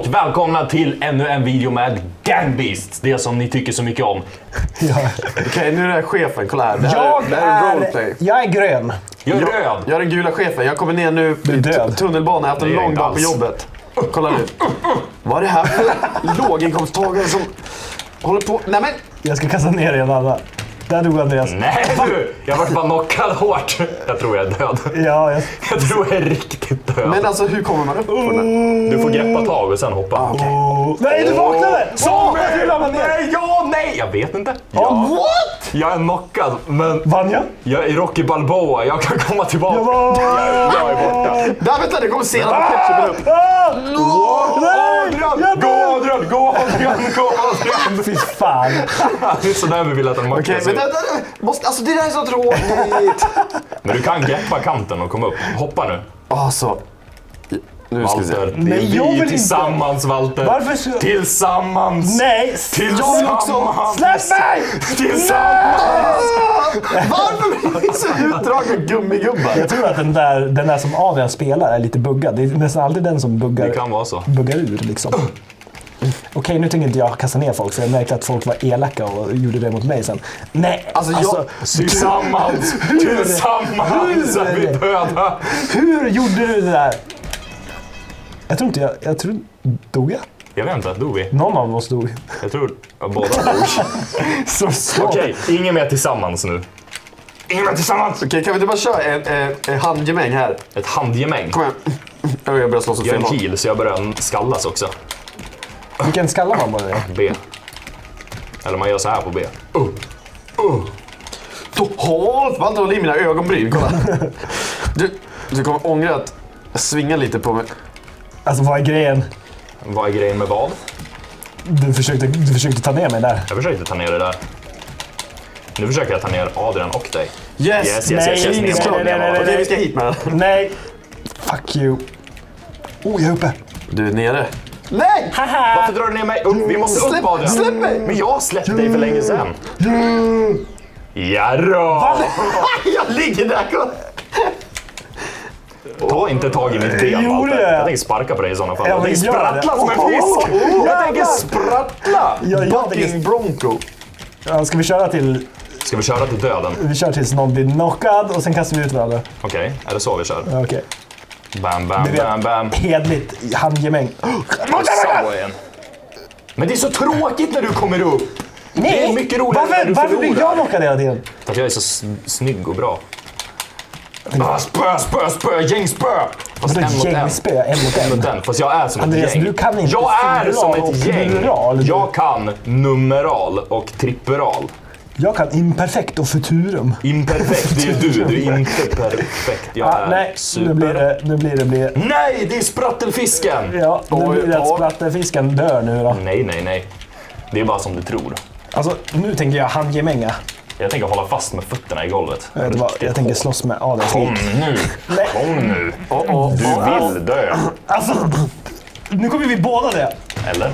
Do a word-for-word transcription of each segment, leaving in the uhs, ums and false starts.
välkomna till ännu en video med Gang Beasts. Det som ni tycker så mycket om. Ja. Okej, okay, nu är det chefen. Kolla här. Det här, jag, det här är är, roleplay. jag är grön. Jag är jag, röd. Jag är den gula chefen. Jag kommer ner nu i tunnelbanan. Jag har haft en lång dag på jobbet. Kolla nu. Vad är det här för låginkomsttagare som håller på? Nej men! Jag ska kasta ner en annan. Där dog Andreas. Nej du! Jag var bara knockad hårt. Jag tror jag är död. Ja, jag... jag tror jag är riktigt död. Men alltså, hur kommer man upp på den? Du får greppa tag och sen hoppa. Ah, okay. oh. Nej, du vaknade! Så! Oh, nej, nej, ja, nej! Jag vet inte. Ja. Oh, what? Jag är knockad, men... Vann jag? Jag är Rocky Balboa. Jag kan komma tillbaka. Jag, var... jag, jag är borta. Där, vänta, det kommer senare på ketchupen upp. Ah! Wow! Nej! Gå, Adrian! Gå, Adrian! Gå, Adrian! Fy fan. Det är sådär vi vill att en macka Okej, ser men ut. det, det, måste, alltså det där är så tråkigt. Men du kan greppa kanten och komma upp. Hoppa nu. Alltså. Nu ska vi se. Walter, det Men jag är vi vill tillsammans, inte. Walter. Varför så... Tillsammans! Nej! Tillsammans! Släpp mig! Tillsammans! Varför blir det så utdragna gummigubbar? Jag tror att den där, den där som Adrian spelar är lite buggad. Det är nästan aldrig den som buggar, Det kan vara så. buggar ur liksom. Okej, nu tänker inte jag kasta ner folk, för jag märkte att folk var elaka och gjorde det mot mig sen. Nej, alltså, alltså jag... Tillsammans! Hur? Tillsammans är vi döda! Hur gjorde du det där? Jag tror inte jag... Jag tror... Dog jag? Jag vet inte, dog vi? Någon av oss dog. Jag tror att båda dog. Så så. Okej, ingen mer tillsammans nu. Ingen mer tillsammans! Okej, okay, kan vi inte bara köra en, en, en handgemäng här? Ett handgemäng. Kom igen. Jag börjar slåss åt Jag är fel en håll. heal så jag börjar skallas också. Vilken skalla man bara det? B. Eller man gör så här på B. Uh. Uh. Håll! Vad håller i mina ögonbryn, kolla. Du, du kommer ångra att svinga lite på mig. Alltså, vad är grejen? Vad är grejen med vad? Du försökte, du försökte ta ner mig där. Jag försökte ta ner det där. Nu försöker jag ta ner Adrian och dig. Yes! Yes, yes, Nej, yes, yes. nej, Ner nej, var nej, det, ner nej, var det. Okej, vi ska hit med den. Nej! Fuck you. Oh, jag är uppe. Du är nere. Nej! Varför drar du ner mig? Upp, vi måste upp Släpp, Adrian. släpp mig! Men jag släppte dig för länge sedan. Jarrå! Jag ligger där, kolla. Ta inte tag i mitt ben, gjorde Walter. jag. Jag tänker sparka på dig i sådana fall. Ja, Jag men tänker gör sprattla det. som en Oh, fisk. oh, oh, Jag oh, tänker jävlar. sprattla. Ja, jag Fucking tänker... Bronco. Ja, ska vi köra till... Ska vi köra till döden? Vi kör tills någon blir knockad och sen kastar vi ut varandra. Okej, är det så vi kör? Ja, okej. Bam, bam, Du vet, bam, bam. hedligt handgemäng. Så igen. Men det är så tråkigt när du kommer upp. Nej! Det är mycket roligare varför, när du varför blir förlorar. jag knockad hela tiden? För att jag är så s- snygg och bra. Ah, spö, spö, spö, gängspö! Fast en mot en. Gängspö, en mot En en. mot en. Fast jag är som Andreas, ett gäng. du kan inte jag är plural som och ett gäng. plural. Jag kan numeral och tripperal. Jag kan imperfekt och futurum. Imperfekt, det är du. Du är inte perfekt. Jag Ah, är nej, super. nu blir det... Nu blir det blir... Nej, det är sprattelfisken! Ja, nu Oj, blir det att oj. splatterfisken dör nu då. Nej, nej, nej. Det är bara som du tror. Alltså, nu tänker jag handgemänga. Jag tänker hålla fast med fötterna i golvet. Jag, vet vad, jag tänker slåss med Adrians Kom lik. nu! Nej. Kom nu! Oh, oh, Du oh. vill dö. Alltså, nu kommer vi båda det. Eller?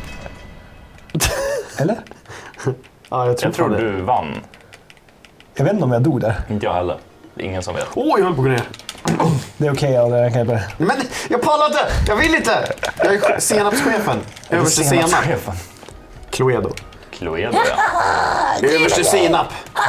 Eller? Ja, jag tror, Jag tror fan det. du vann. Jag vet inte om jag dog där. Inte jag heller. Det är ingen som vet. Åh, jag höll på att gå ner. Det är okej, Adrian. Jag kan hjälpa dig. Men jag pallar inte! Jag vill inte! Jag är senapschefen. Överste senap. Senapschefen. Cluedo. Cluedo, ja. Överste senap.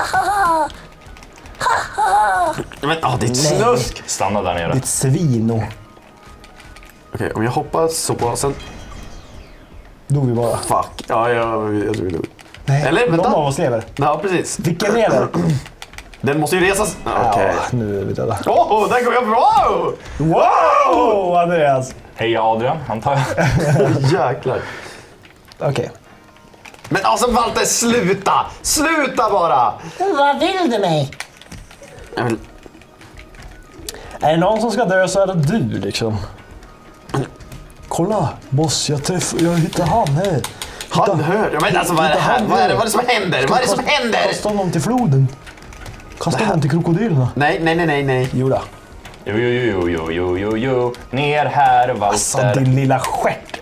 Men, ja, det är ett snusk. Stanna där nere. Ditt svino. Okej, om jag hoppar så, sen... Dog vi bara. Fuck. Ja, jag, jag tror vi dog. Nej, Eller, vänta. någon av oss lever. Ja, precis. Vilken är det? Den måste ju resas. Okej. Ja, nu är vi döda. Åh, oh, där går jag bra! Wow, Andreas! Hej Adrian, antar jag. Jäklar. Okej. Men alltså Walter, sluta! Sluta bara! Vad vill du mig? Jag vill... Är det någon som ska dö så är det du, liksom. Kolla, boss, jag träff, jag hittar han här. Han hör. Ja, men alltså vad är det här? Vad är det, vad är det som händer? Vad är det som händer? Kasta honom till floden. Kasta honom till krokodilerna. Nej, nej, nej, nej, nej. Jo då. Jo, jo, jo, jo, jo, jo, jo. Ner här, Alltså, Walter. din lilla stjärt.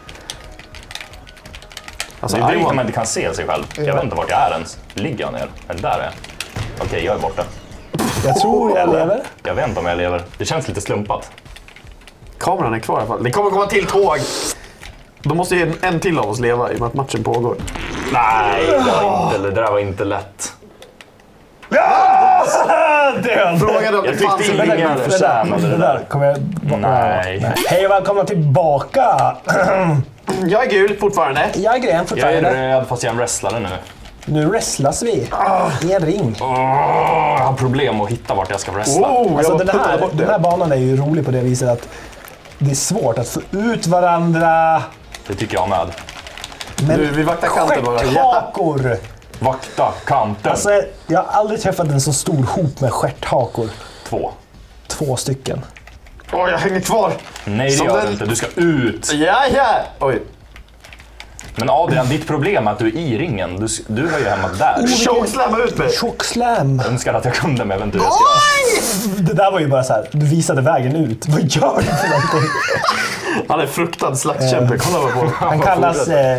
Alltså, Det är I drygt när want- man inte kan se sig själv. Jag vet inte vart jag är ens. Ligger jag ner? Eller där är jag. Okej, jag är borta. Jag tror jag lever. Jag vet inte om jag lever. Det känns lite slumpat. Kameran är kvar i alla fall. Det kommer komma till tåg. Då måste ju en, en till av oss leva i och med att matchen pågår. Nej, det, var inte, det där var inte lätt. Ja! Död! Frågan om Jag det tyckte fanns en ingen vinnare. förtjänade det där. Kommer jag... Nej. Nej. Hej och välkomna tillbaka! Jag är gul fortfarande. Jag är grön Jag är fortfarande. röd fast jag är en wrestlare nu. Nu wrestlas vi i en ring. Oh, jag har problem att hitta vart jag ska wrestla. Oh, Alltså, jag den, puttade här, bort den här det. banan är ju rolig på det viset att det är svårt att få ut varandra. Det tycker jag med. Men Nu, vi vaktar kanten bara. stjärthakor! Vakta kanten. Alltså, jag har aldrig träffat en så stor hop med stjärthakor. Två. Två stycken. Åh, oh, jag hänger kvar. Nej, det Som gör den- du inte. Du ska ut. Ja, ja. Oj. Men Adrian, ditt problem är att du är i ringen. Du, du hör ju hemma där. Chokeslamma ut mig. Chokeslam! Jag önskar att jag kunde, men jag vet inte hur jag ska göra. Det där var ju bara så här. Du visade vägen ut. Vad gör du för någonting? Han är fruktad slaktkämpe. Kolla vad på. Han kallas eh,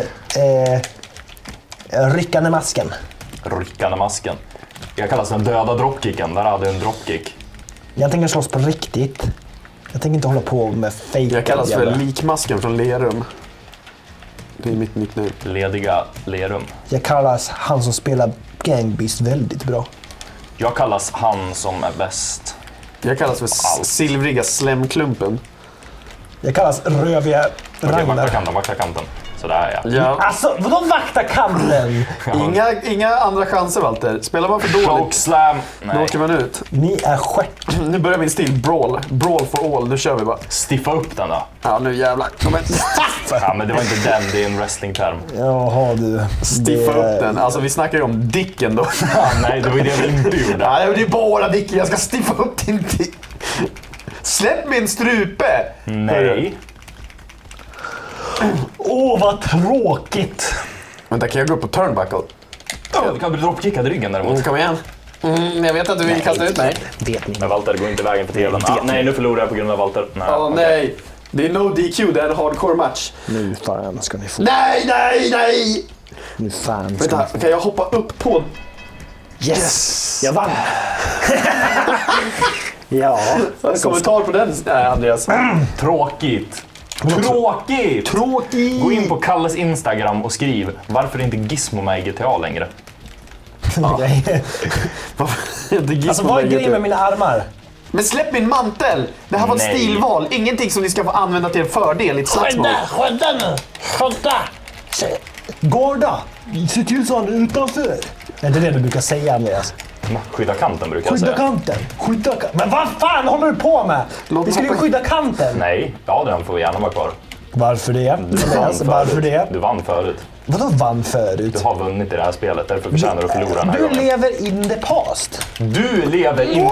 eh, Ryckande masken. Ryckande masken. Jag kallas den döda dropkicken. Där hade jag en dropkick. Jag tänker slåss på riktigt. Jag tänker inte hålla på med fake. Jag kallas för jävla- likmasken från Lerum. Det är mitt nickname. Lediga Lerum. Jag kallas han som spelar Gang Beast väldigt bra. Jag kallas han som är bäst. Jag kallas för s- Allt. silvriga slemklumpen. Jag kallas Röviga Okej, vakta Ragnar. kanten, vakta kanten. Så där är jag. Ja. Alltså, vadå vakta kanten? Inga, inga andra chanser, Walter. Spelar man för dåligt, Chokeslam. då Nej. åker man ut. Ni är stjärt. Nu börjar min stil brawl. Brawl for all. Nu kör vi bara. Stiffa upp den då. Ja, nu jävlar. Kom igen. Ja, men det var inte den, det är en wrestlingterm. Jaha du. Stiffa Det- upp den. Alltså, vi snackar ju om dicken då. Ja, nej, det var ju det vi inte gjorde. Nej, det är bara dicken. Jag ska stiffa upp din dick. Släpp min strupe! Nej. Åh, vad tråkigt. Vänta, kan jag gå upp på turnbuckle? Jag kan bli dropkickad i ryggen däremot. Kom igen. Mm, jag vet att du vill kasta ut mig. Vet ni. Men Walter går inte vägen för tvn. Ah, nej, nu förlorar jag på grund av Walter. Nej, Åh okej. nej. Det är no D Q, det är en hardcore match. Nu fan ska ni få. Nej, nej, nej! Nu fan ska Vänta, ni få. kan jag hoppa upp på... Yes! Jag vann. Ja. Kommentar på den, nej, Andreas. Tråkigt. Tråkigt! Tråkigt! Gå in på Kalles Instagram och skriv varför är inte Gizmo med i G T A längre. Alltså, vad är grejen med mina armar? Men släpp min mantel! Det här var ett Nej. stilval. Ingenting som ni ska få använda till er fördel i ett slagsmål. skydda nu! Skydda! Gårda! Se till så han är utanför. Är det det du brukar säga, Andreas? Skydda kanten brukar jag Skydda säga. kanten! Skydda kanten! Men vad fan håller du på med? Låt Vi skulle ju hoppa- skydda kanten! Nej, Adrian får gärna vara kvar. Varför det? Du vann Andreas, varför förut. det? Du vann förut. Vadå vann förut? Du har vunnit i det här spelet, därför förtjänar du att förlora den här Du gången. lever in the past. Du lever inte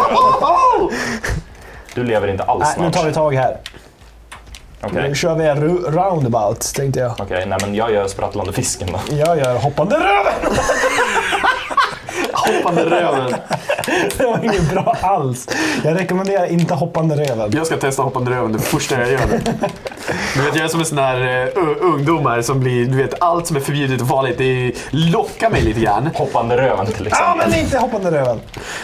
Du lever inte alls Nej, snart. nu tar vi tag här. Okej, Nu kör vi en ru- roundabout, tänkte jag. okej, nej men jag gör sprattlande fisken då. Jag gör hoppande röven! Hoppande röven. Det var inget bra alls. Jag rekommenderar inte hoppande röven. Jag ska testa hoppande röven det första jag gör. Du vet, jag är som en sån här uh, ungdomar som blir, du vet, allt som är förbjudet och farligt, det lockar mig lite grann. Hoppande röven till Ja, exempel. men inte hoppande röven.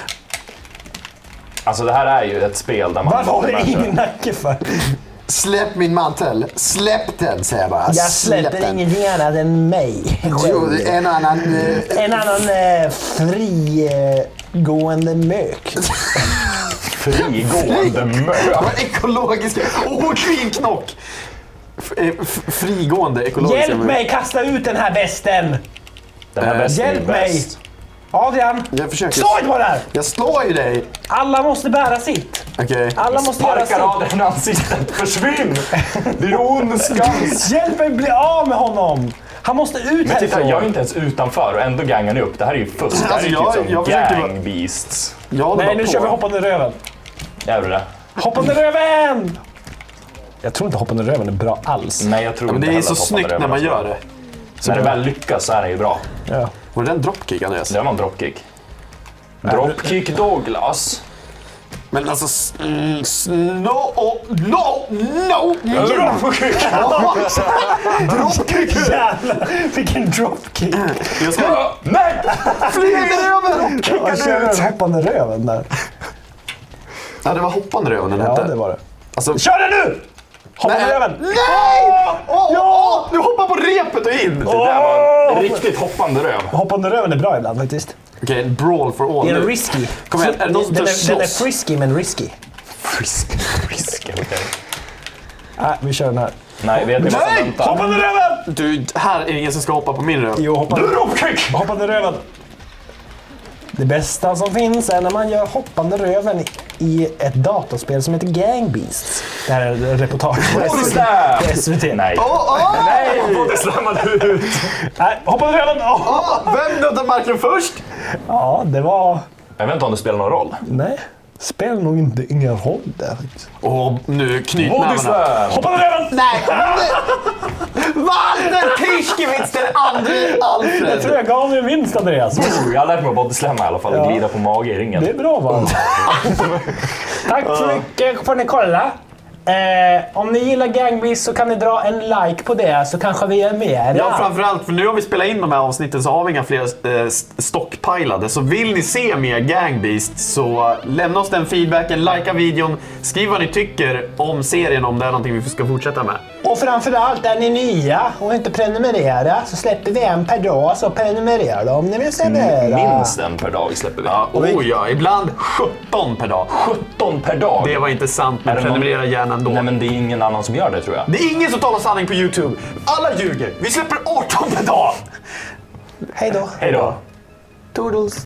Alltså det här är ju ett spel där man... Varför har du ingen nacke för? Släpp min mantel. Släpp den, säger jag bara. Jag släpper ingenting annat än mig. Jo, en annan... Uh, En annan eh, frigående mök. Frigående mö. ekologiska... Åh, oh, kvinknock! F- eh, f- frigående ekologiska... Hjälp mig kasta ut den här västen! Den här Eh, bäst är Hjälp mig! bäst. Adrian! Jag försöker... Slå inte på det här! Jag slår ju dig! Alla måste bära sitt. Okej. Alla måste göra Sparkar sitt. Adrian i ansiktet. Försvinn! Det är ondskans. Hjälp mig bli av med honom! Han måste ut Men titta, härifrån. jag är inte ens utanför och ändå gangar ni upp. Det här är ju fusk. Det här är Alltså, ju jag- typ som jag försöker gang bara- beasts. Jag håller Nej, bara nu på. kör vi hoppande röven. Gör du det? Hoppande röven! Jag tror inte hoppande röven är bra alls. Nej, jag tror Ja, men inte det är heller så att hoppande snyggt när röven man är så gör bra. det. När det väl lyckas så är det ju bra. Ja. Var det en dropkick, Andreas? Det var en dropkick. Dropkick Douglas. Men alltså... s- Mm, s- no, oh, no, no! Dropkick! Dropkick! Jävlar, vilken dropkick. Jag ska... Nej! Flygande röven! Jag kör en hoppande röven där. Ja, det var hoppande röven den Ja, hette. det var det. Alltså, Kör den nu! Hoppande röven! Nej! Åh, ja! Du hoppar på repet och in! Det där var en riktigt hoppande röv. Hoppande röven är bra ibland faktiskt. Okej, okay, brawl for all Det är nu. risky. Kom igen, är det någon som den, tar är, den är slåss? frisky men risky. Frisk, frisk, okej. Okay. Nej, vi kör den här. Nej, vet ni vad som Nej! väntar? Hoppande röven! Du, här är det ingen som ska hoppa på min röv. Jo, hoppande, Dropkick! hoppande röven. Det bästa som finns är när man gör hoppande röven i ett datorspel som heter Gang Beasts. Det här är en reportage på S V T. Nej. Åh, åh! Nej, både slammade ut. Nej, hoppande röven! Åh! Åh, vem nuddade marken först? Ja, det var... Jag vet inte om det spelar någon roll. Nej, spelar nog inte ingen roll där. Och nu Body knytnävarna. slam! Hoppande röven! Nej! Walter Tischkewitz, den andra Alfred! Jag tror jag gav mig vinst, Andreas. Jag har lärt mig att body slamma i alla fall. Ja. Glida på mage i ringen. Det är bra, va? Tack så mycket för att ni kollade. Eh, om ni gillar Gang Beasts så kan ni dra en like på det, så kanske vi är med. Ja, framförallt, för nu har vi spelat in de här avsnitten så har vi inga fler eh, stockpilade. Så vill ni se mer Gang Beasts så lämna oss den feedbacken, likea videon, skriv vad ni tycker om serien, om det är någonting vi ska fortsätta med. Och framförallt, är ni nya och inte prenumerera så släpper vi en per dag, så prenumerera då om ni vill se mera. Minst en per dag släpper vi. Ja, oh ja, ibland sjutton per dag. sjutton per dag. Det var inte sant, men Är det prenumerera någon... gärna ändå. Nej, men det är ingen annan som gör det, tror jag. Det är ingen som talar sanning på YouTube. Alla ljuger. Vi släpper arton per dag. Hej då. Hej då. Toodles.